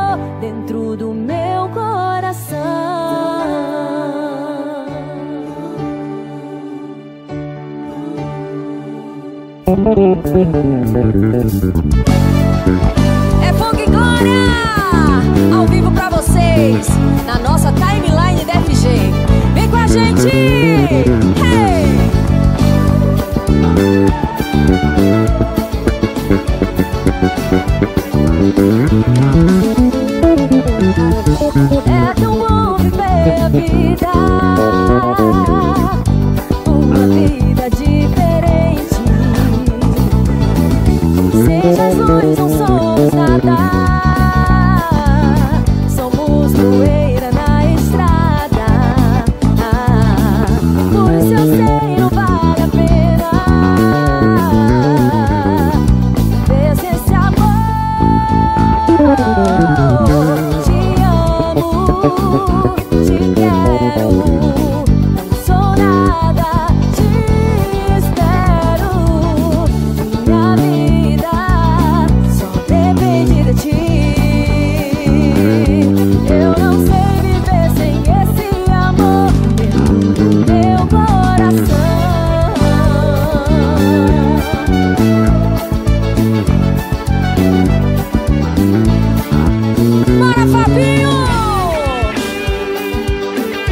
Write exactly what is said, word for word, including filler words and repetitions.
dentro do meu coração. É fogo e glória ao vivo pra vocês na nossa timeline da F G. Vem com a gente! Hey! É tão bom viver a vida, uma vida diferente. Sem Jesus não somos nada.